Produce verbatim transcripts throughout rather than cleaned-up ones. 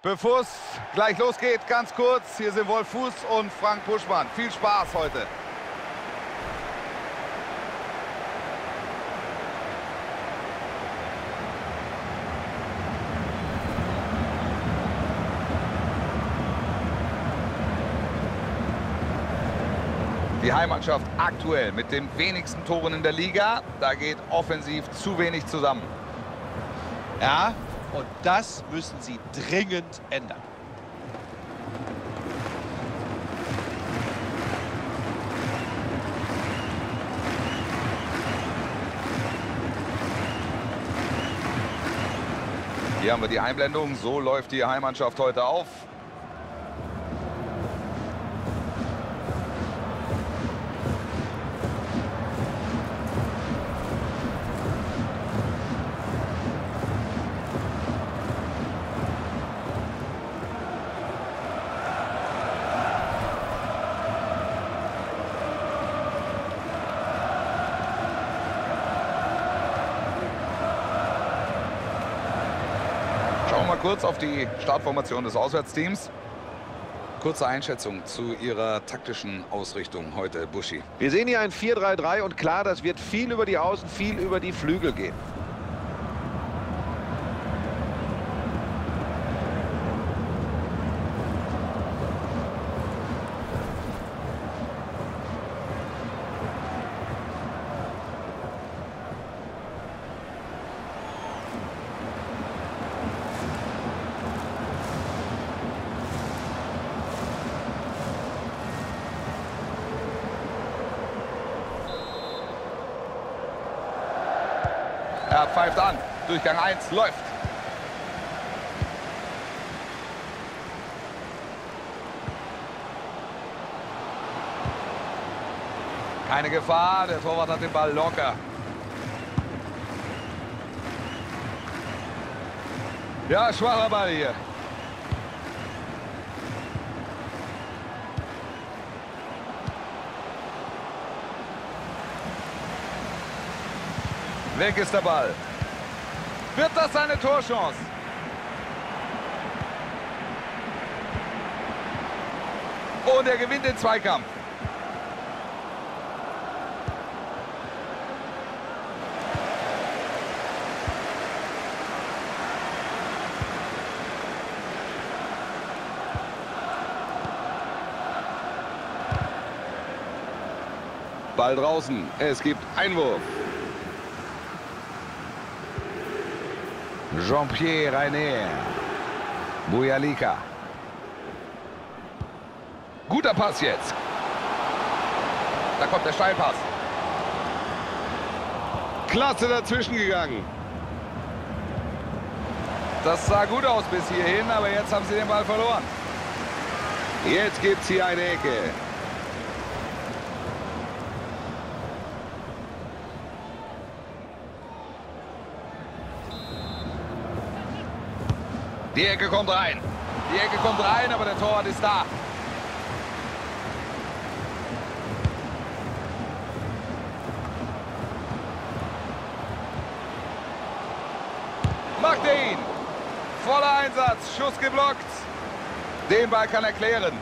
Bevor es gleich losgeht, ganz kurz, hier sind Wolf Fuß und Frank Buschmann. Viel Spaß heute. Die Heimmannschaft aktuell mit den wenigsten Toren in der Liga. Da geht offensiv zu wenig zusammen. Ja, und das müssen sie dringend ändern. Hier haben wir die Einblendung. So läuft die Heimmannschaft heute auf. Schauen wir mal kurz auf die Startformation des Auswärtsteams. Kurze Einschätzung zu Ihrer taktischen Ausrichtung heute, Buschi. Wir sehen hier ein vier drei drei und klar, das wird viel über die Außen, viel über die Flügel gehen. Er pfeift an. Durchgang eins läuft. Keine Gefahr. Der Torwart hat den Ball locker. Ja, schwacher Ball hier. Weg ist der Ball. Wird das eine Torchance? Und er gewinnt den Zweikampf. Ball draußen. Es gibt Einwurf. Jean-Pierre Rainer. Bujalika. Guter Pass jetzt. Da kommt der Steilpass. Klasse dazwischen gegangen. Das sah gut aus bis hierhin, aber jetzt haben sie den Ball verloren. Jetzt gibt es hier eine Ecke. Die Ecke kommt rein. Die Ecke kommt rein, aber der Torwart ist da. Macht er ihn. Voller Einsatz. Schuss geblockt. Den Ball kann er klären.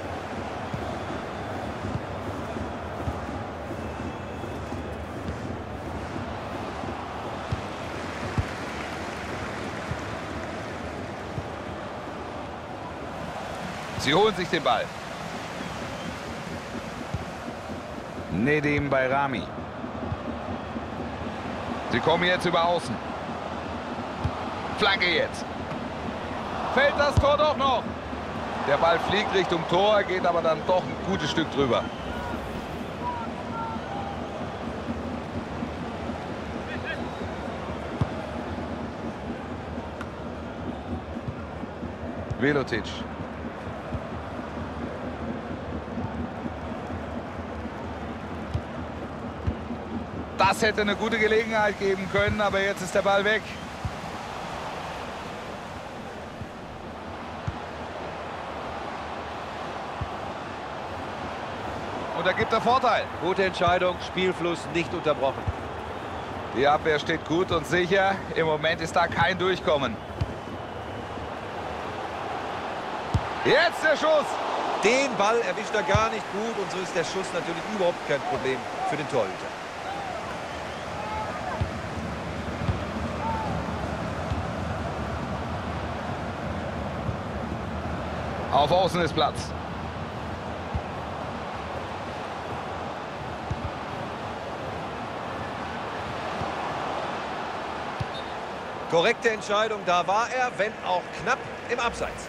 Sie holen sich den Ball. Nedim Bayrami. Sie kommen jetzt über Außen. Flanke jetzt. Fällt das Tor doch noch. Der Ball fliegt Richtung Tor, geht aber dann doch ein gutes Stück drüber. Velotic. Das hätte eine gute Gelegenheit geben können, aber jetzt ist der Ball weg. Und da gibt er Vorteil. Gute Entscheidung, Spielfluss nicht unterbrochen. Die Abwehr steht gut und sicher. Im Moment ist da kein Durchkommen. Jetzt der Schuss. Den Ball erwischt er gar nicht gut und so ist der Schuss natürlich überhaupt kein Problem für den Torhüter. Auf Außen ist Platz. Korrekte Entscheidung, da war er, wenn auch knapp im Abseits.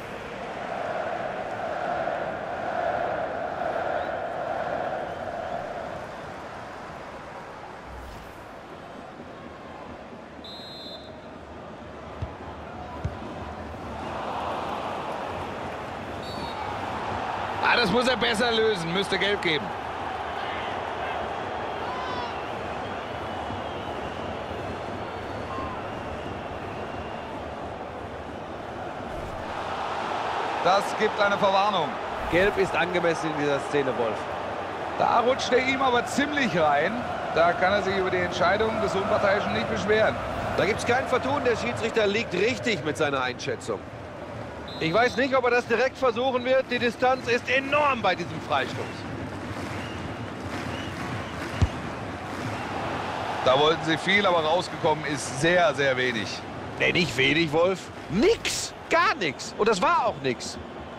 Ah, das muss er besser lösen, müsste Gelb geben. Das gibt eine Verwarnung. Gelb ist angemessen in dieser Szene, Wolf. Da rutscht er ihm aber ziemlich rein. Da kann er sich über die Entscheidung des Unparteiischen nicht beschweren. Da gibt es kein Vertun, der Schiedsrichter liegt richtig mit seiner Einschätzung. Ich weiß nicht, ob er das direkt versuchen wird. Die Distanz ist enorm bei diesem Freistoß. Da wollten sie viel, aber rausgekommen ist sehr, sehr wenig. Nee, nicht wenig, Wolf. Nix, gar nichts. Und das war auch nix.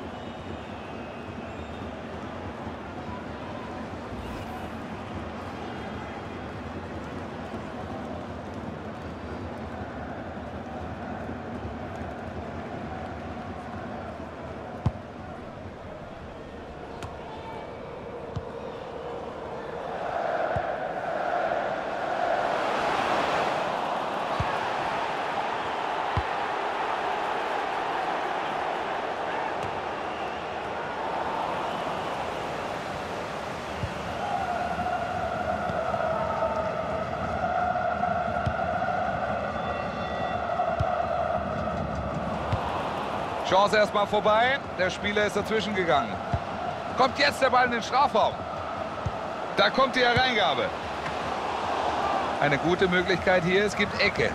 Chance erstmal vorbei. Der Spieler ist dazwischen gegangen. Kommt jetzt der Ball in den Strafraum. Da kommt die Hereingabe. Eine gute Möglichkeit hier. Es gibt Ecke.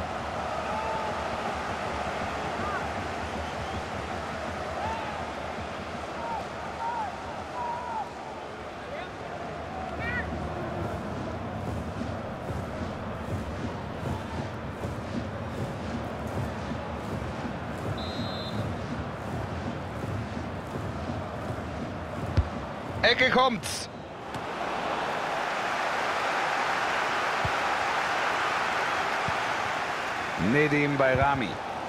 Ecke kommt. Nedim Bayrami.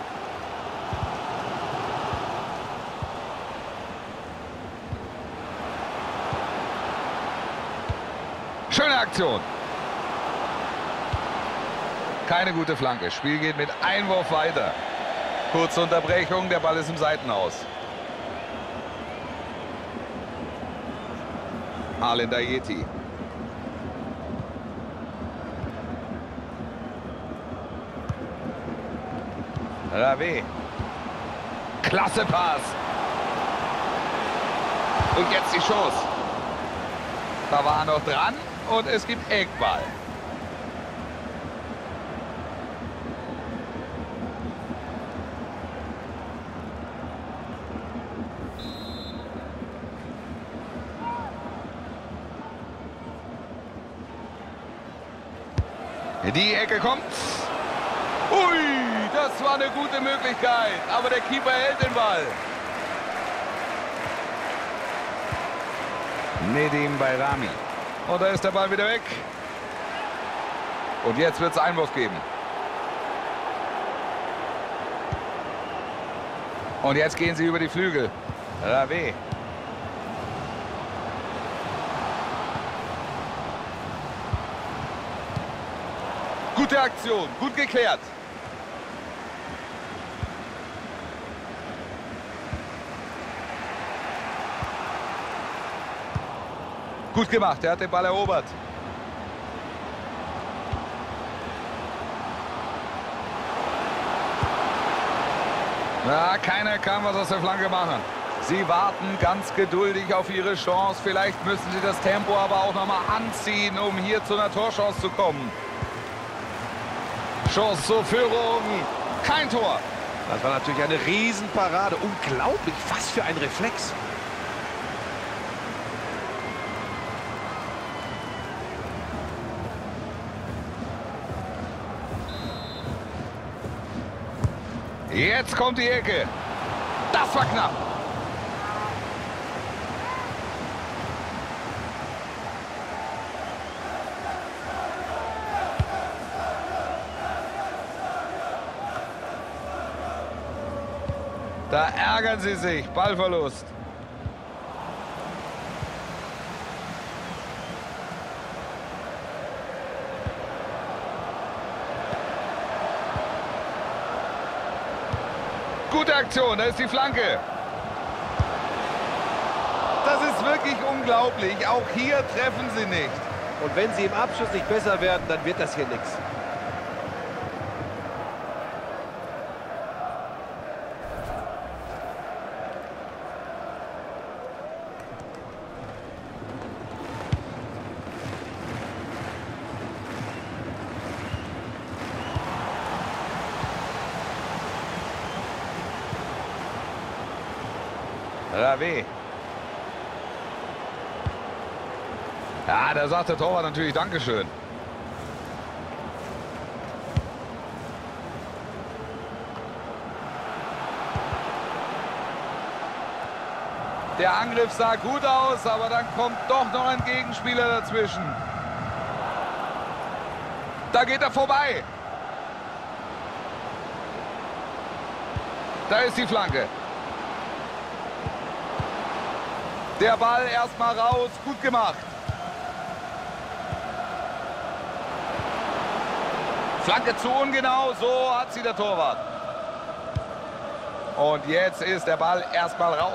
Schöne Aktion. Keine gute Flanke. Spiel geht mit Einwurf weiter. Kurze Unterbrechung. Der Ball ist im Seitenhaus. Alen Ayeti. Rave. Klasse Pass. Und jetzt die Chance. Da war er noch dran und es gibt Eckball. Die Ecke kommt. Ui, das war eine gute Möglichkeit. Aber der Keeper hält den Ball. Nedim Bayrami. Und da ist der Ball wieder weg. Und jetzt wird es Einwurf geben. Und jetzt gehen sie über die Flügel. Rave. Gute Aktion, gut geklärt. Gut gemacht, er hat den Ball erobert. Na, keiner kann was aus der Flanke machen. Sie warten ganz geduldig auf ihre Chance. Vielleicht müssen sie das Tempo aber auch noch mal anziehen, um hier zu einer Torchance zu kommen. Chance zur Führung. Kein Tor. Das war natürlich eine Riesenparade. Unglaublich, was für ein Reflex. Jetzt kommt die Ecke. Das war knapp. Da ärgern sie sich. Ballverlust. Gute Aktion, da ist die Flanke. Das ist wirklich unglaublich. Auch hier treffen sie nicht. Und wenn sie im Abschluss nicht besser werden, dann wird das hier nichts. Rave. Ja, da sagt der Torwart natürlich Dankeschön. Der Angriff sah gut aus, aber dann kommt doch noch ein Gegenspieler dazwischen. Da geht er vorbei. Da ist die Flanke. Der Ball erstmal raus, gut gemacht. Flanke zu ungenau, so hat sie der Torwart. Und jetzt ist der Ball erstmal raus.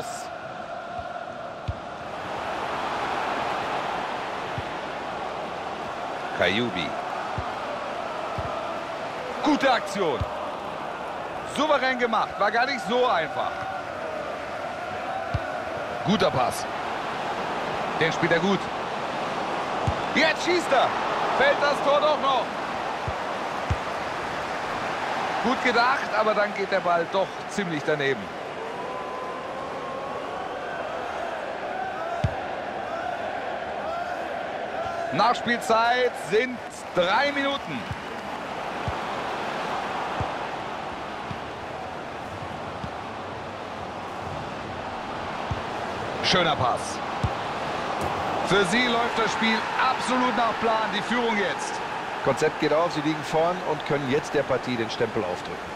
Kajubi. Gute Aktion. Souverän gemacht, war gar nicht so einfach. Guter Pass. Den spielt er gut. Jetzt schießt er. Fällt das Tor doch noch. Gut gedacht, aber dann geht der Ball doch ziemlich daneben. Nachspielzeit sind drei Minuten. Schöner Pass. Für sie läuft das Spiel absolut nach Plan. Die Führung jetzt. Konzept geht auf, sie liegen vorn und können jetzt der Partie den Stempel aufdrücken.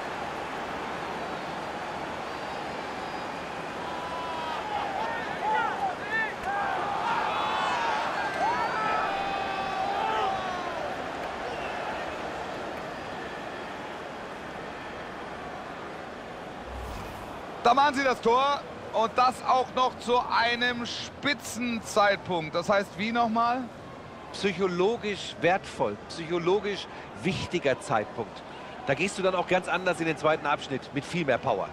Da machen sie das Tor und das auch noch zu einem Spitzenzeitpunkt. Das heißt, wie nochmal? Psychologisch wertvoll, psychologisch wichtiger Zeitpunkt. Da gehst du dann auch ganz anders in den zweiten Abschnitt mit viel mehr Power.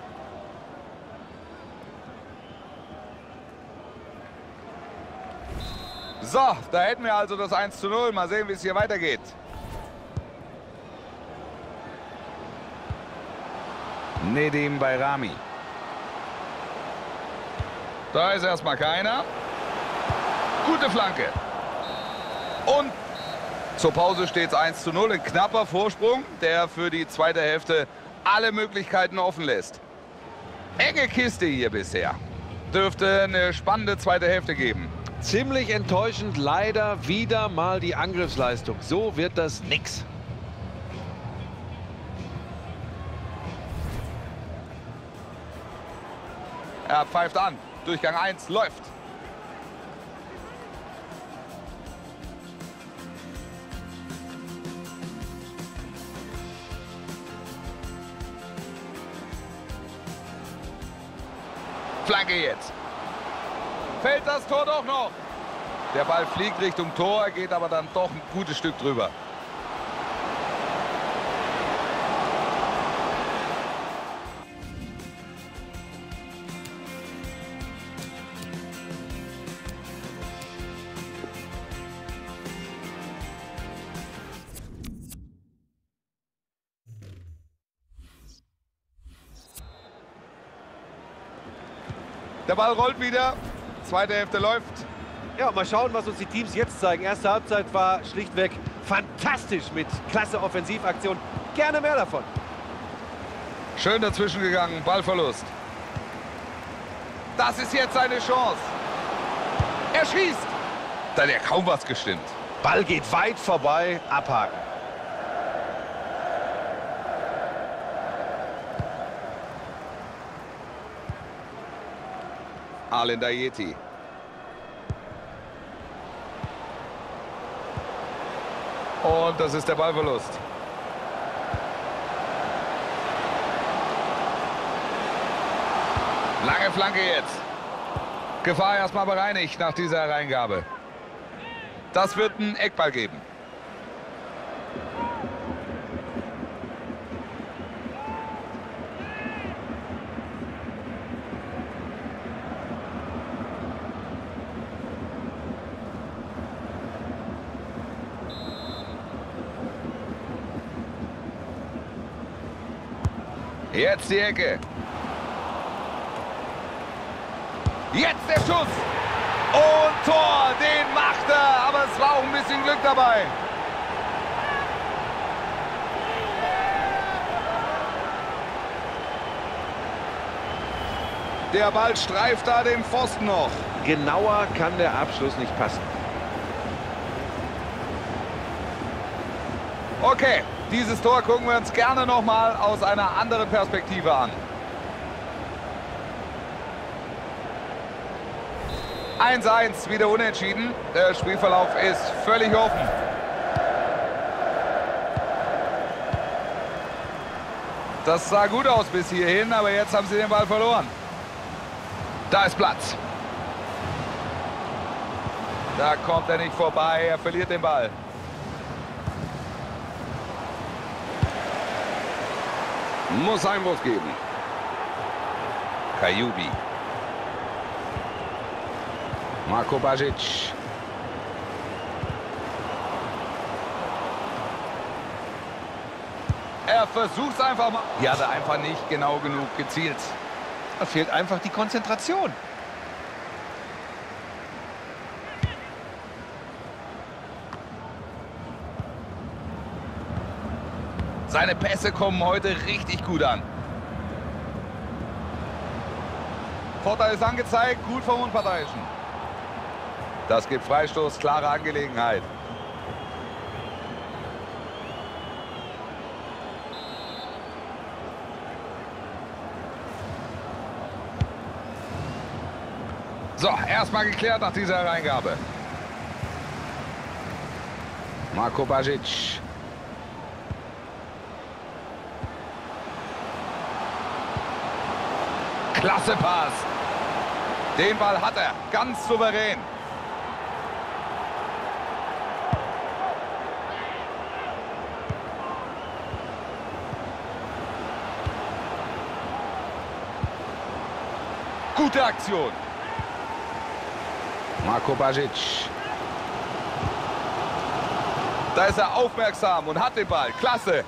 So, da hätten wir also das eins zu null. Mal sehen, wie es hier weitergeht. Nedim Bayrami. Da ist erstmal keiner. Gute Flanke. Und zur Pause steht es eins zu null. Ein knapper Vorsprung, der für die zweite Hälfte alle Möglichkeiten offen lässt. Enge Kiste hier bisher. Dürfte eine spannende zweite Hälfte geben. Ziemlich enttäuschend leider wieder mal die Angriffsleistung. So wird das nix. Er pfeift an. Durchgang eins läuft. Flanke jetzt. Fällt das Tor doch noch. Der Ball fliegt Richtung Tor, geht aber dann doch ein gutes Stück drüber. Der Ball rollt wieder. Zweite Hälfte läuft. Ja, mal schauen, was uns die Teams jetzt zeigen. Erste Halbzeit war schlichtweg fantastisch mit klasse Offensivaktion. Gerne mehr davon. Schön dazwischen gegangen. Ballverlust. Das ist jetzt seine Chance. Er schießt. Da hat ja kaum was gestimmt. Ball geht weit vorbei. Abhaken. Alen Dayeti. Und das ist der Ballverlust. Lange Flanke jetzt. Gefahr erstmal bereinigt nach dieser Hereingabe. Das wird ein Eckball geben. Jetzt die Ecke. Jetzt der Schuss. Und Tor, den macht er. Aber es war auch ein bisschen Glück dabei. Der Ball streift da den Pfosten noch. Genauer kann der Abschluss nicht passen. Okay, dieses Tor gucken wir uns gerne noch mal aus einer anderen Perspektive an. eins eins, wieder unentschieden. Der Spielverlauf ist völlig offen. Das sah gut aus bis hierhin, aber jetzt haben sie den Ball verloren. Da ist Platz. Da kommt er nicht vorbei, er verliert den Ball. Muss Einwurf geben. Kajubi. Marko Bajic. Er versucht es einfach mal. Die hat er einfach nicht genau genug gezielt. Da fehlt einfach die Konzentration. Seine Pässe kommen heute richtig gut an. Vorteil ist angezeigt, gut vom Unparteiischen. Das gibt Freistoß, klare Angelegenheit. So, erstmal geklärt nach dieser Hereingabe. Marko Bajic. Klasse Pass. Den Ball hat er, ganz souverän. Gute Aktion. Marko Bajic. Da ist er aufmerksam und hat den Ball. Klasse.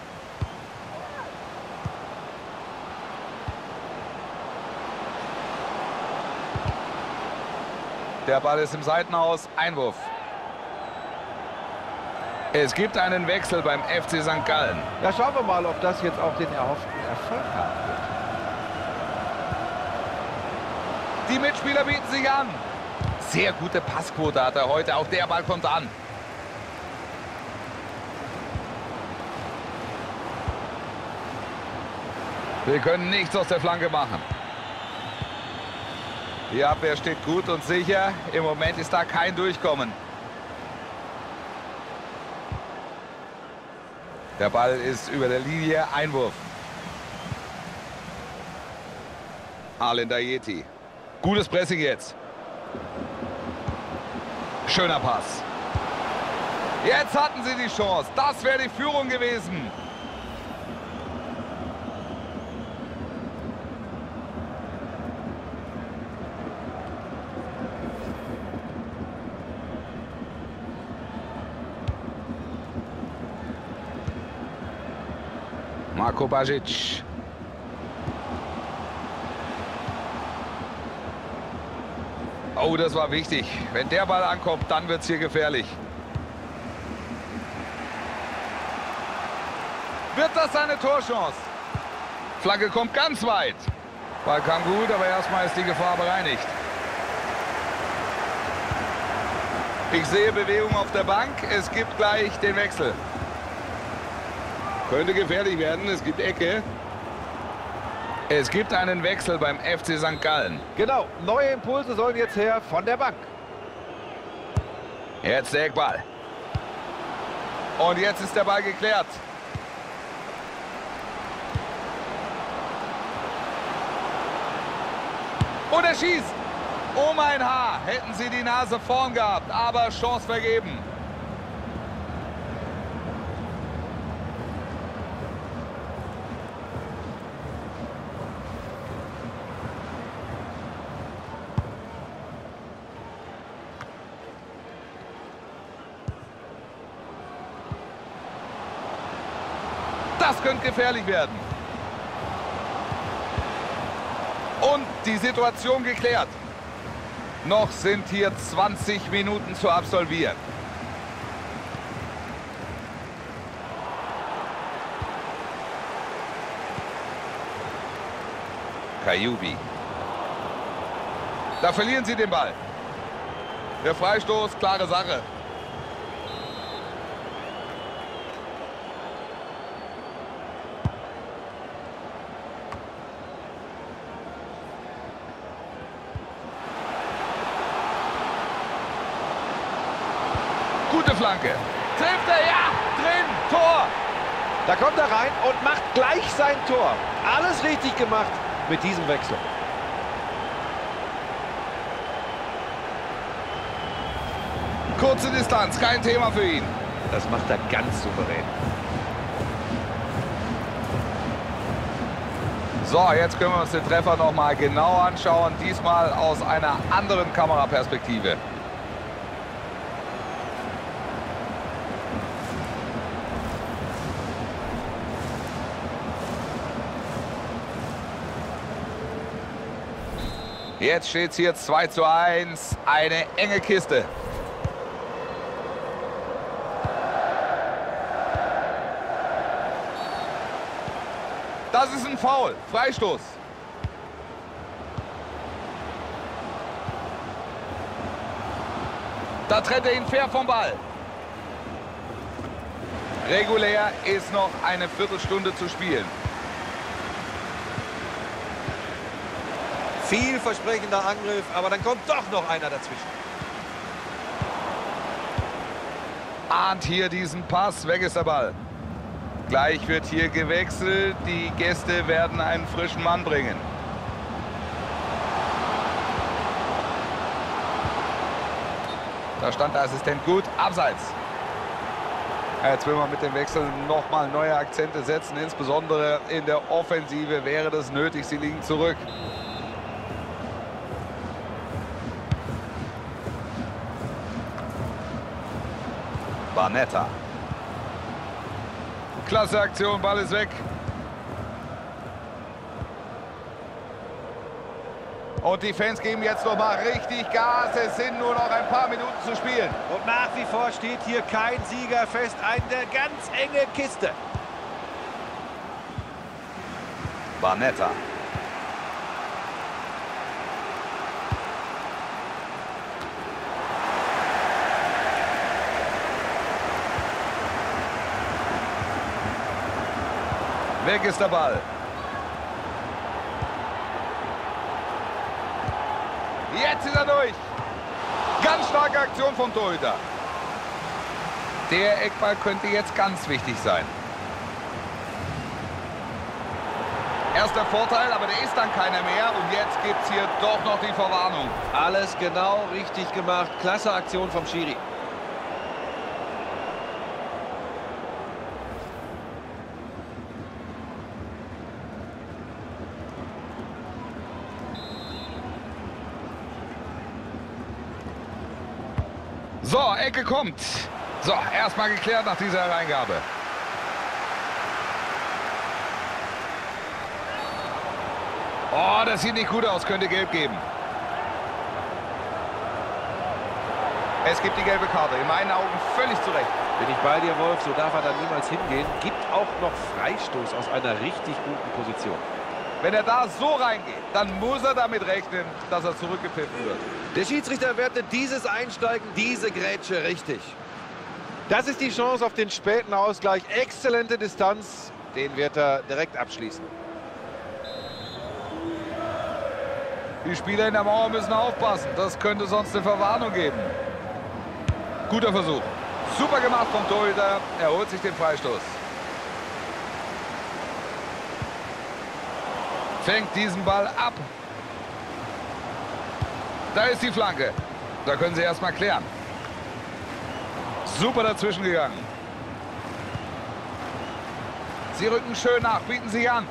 Der Ball ist im Seitenhaus. Einwurf. Es gibt einen Wechsel beim F C Sankt Gallen. Ja, schauen wir mal, ob das jetzt auch den erhofften Erfolg haben wird. Die Mitspieler bieten sich an. Sehr gute Passquote hat er heute. Auch der Ball kommt an. Wir können nichts aus der Flanke machen. Die Abwehr steht gut und sicher. Im Moment ist da kein Durchkommen. Der Ball ist über der Linie. Einwurf. Alen Dayeti. Gutes Pressing jetzt. Schöner Pass. Jetzt hatten sie die Chance. Das wäre die Führung gewesen. Marko Bajic. Oh, das war wichtig. Wenn der Ball ankommt, dann wird es hier gefährlich. Wird das seine Torchance? Flagge kommt ganz weit. Ball kam gut, aber erstmal ist die Gefahr bereinigt. Ich sehe Bewegung auf der Bank. Es gibt gleich den Wechsel. Könnte gefährlich werden. Es gibt Ecke. Es gibt einen Wechsel beim F C Sankt Gallen. Genau, neue Impulse sollen jetzt her von der Bank. Jetzt der Eckball. Und jetzt ist der Ball geklärt. Und er schießt. Um ein Haar hätten sie die Nase vorn gehabt, aber Chance vergeben. Das könnte gefährlich werden. Und die Situation geklärt. Noch sind hier zwanzig Minuten zu absolvieren. Kajubi. Da verlieren sie den Ball. Der Freistoß, klare Sache. Gute Flanke. Trifft er? Ja, drin. Tor. Da kommt er rein und macht gleich sein Tor. Alles richtig gemacht mit diesem Wechsel. Kurze Distanz, kein Thema für ihn. Das macht er ganz souverän. So, jetzt können wir uns den Treffer noch mal genau anschauen. Diesmal aus einer anderen Kameraperspektive. Jetzt steht es hier zwei zu eins. Eine enge Kiste. Das ist ein Foul. Freistoß. Da trennt er ihn fair vom Ball. Regulär ist noch eine Viertelstunde zu spielen. Vielversprechender Angriff, aber dann kommt doch noch einer dazwischen. Ahnt hier diesen Pass, weg ist der Ball. Gleich wird hier gewechselt, die Gäste werden einen frischen Mann bringen. Da stand der Assistent gut, abseits. Jetzt will man mit dem Wechsel nochmal neue Akzente setzen, insbesondere in der Offensive wäre das nötig, sie liegen zurück. Barnetta. Klasse Aktion, Ball ist weg. Und die Fans geben jetzt noch mal richtig Gas. Es sind nur noch ein paar Minuten zu spielen. Und nach wie vor steht hier kein Sieger fest. Eine ganz enge Kiste. Barnetta. Weg ist der Ball. Jetzt ist er durch. Ganz starke Aktion vom Torhüter. Der Eckball könnte jetzt ganz wichtig sein. Erster Vorteil, aber der ist dann keiner mehr. Und jetzt gibt es hier doch noch die Verwarnung. Alles genau richtig gemacht. Klasse Aktion vom Schiri. So, Ecke kommt. So, erstmal geklärt nach dieser Hereingabe. Oh, das sieht nicht gut aus, könnte gelb geben. Es gibt die gelbe Karte. In meinen Augen völlig zu Recht. Bin ich bei dir, Wolf, so darf er dann niemals hingehen. Gibt auch noch Freistoß aus einer richtig guten Position. Wenn er da so reingeht, dann muss er damit rechnen, dass er zurückgepfiffen wird. Der Schiedsrichter wertet dieses Einsteigen, diese Grätsche richtig. Das ist die Chance auf den späten Ausgleich. Exzellente Distanz. Den wird er direkt abschließen. Die Spieler in der Mauer müssen aufpassen. Das könnte sonst eine Verwarnung geben. Guter Versuch. Super gemacht vom Torhüter. Er holt sich den Freistoß. Fängt diesen Ball ab. Da ist die Flanke. Da können sie erstmal klären. Super dazwischen gegangen. Sie rücken schön nach, bieten sich an.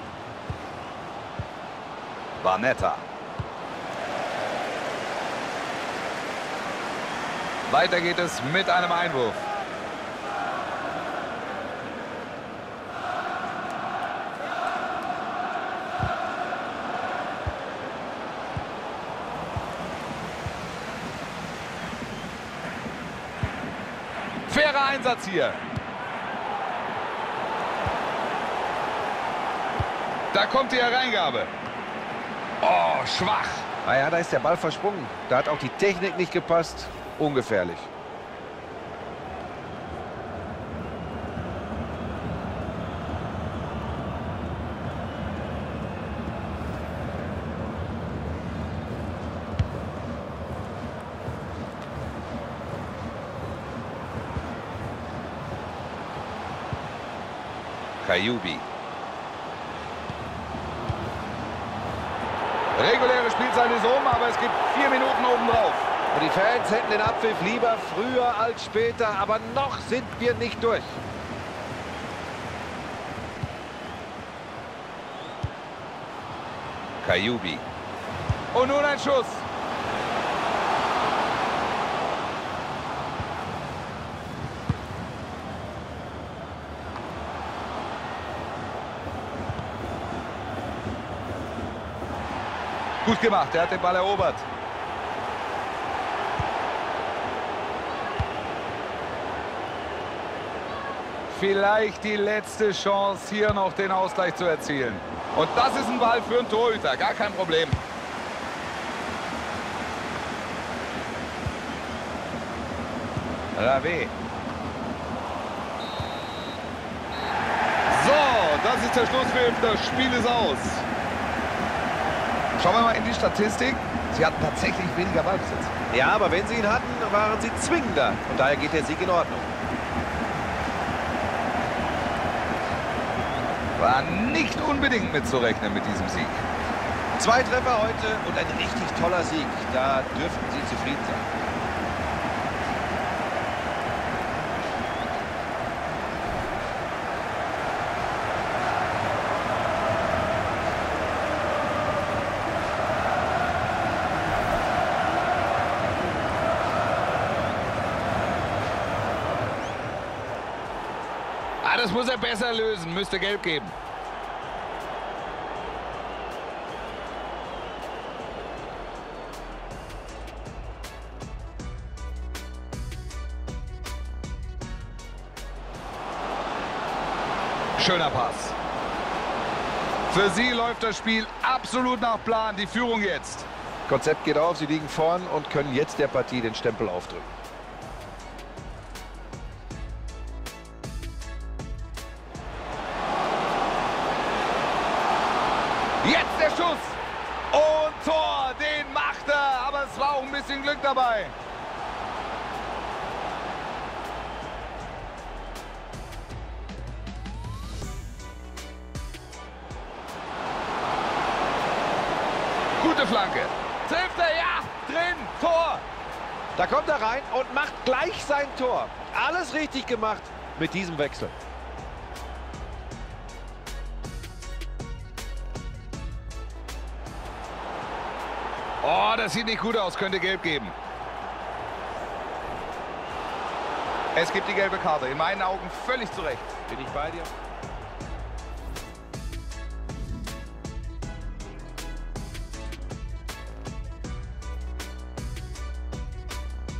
Barnetta. Weiter geht es mit einem Einwurf. Fairer Einsatz hier. Da kommt die Hereingabe. Oh, schwach. Naja, da ist der Ball versprungen. Da hat auch die Technik nicht gepasst. Ungefährlich. Kajubi. Reguläre Spielzeit ist um, aber es gibt vier Minuten obendrauf. Und die Fans hätten den Abpfiff lieber früher als später, aber noch sind wir nicht durch. Kajubi. Und nun ein Schuss. Gut gemacht, er hat den Ball erobert. Vielleicht die letzte Chance, hier noch den Ausgleich zu erzielen. Und das ist ein Ball für einen Torhüter, gar kein Problem. Rave. So, das ist der Schlusspfiff, das Spiel ist aus. Schauen wir mal in die Statistik. Sie hatten tatsächlich weniger Ballbesitz. Ja, aber wenn sie ihn hatten, waren sie zwingender. Und daher geht der Sieg in Ordnung. War nicht unbedingt mitzurechnen mit diesem Sieg. Zwei Treffer heute und ein richtig toller Sieg. Da dürften sie zufrieden sein. Ah, das muss er besser lösen, müsste gelb geben. Schöner Pass. Für sie läuft das Spiel absolut nach Plan. Die Führung jetzt. Konzept geht auf, sie liegen vorn und können jetzt der Partie den Stempel aufdrücken. Jetzt der Schuss. Und Tor, den macht er. Aber es war auch ein bisschen Glück dabei. Gute Flanke. Trifft er, ja, drin, Tor. Da kommt er rein und macht gleich sein Tor. Alles richtig gemacht mit diesem Wechsel. Oh, das sieht nicht gut aus, könnte gelb geben. Es gibt die gelbe Karte, in meinen Augen völlig zu Recht. Bin ich bei dir?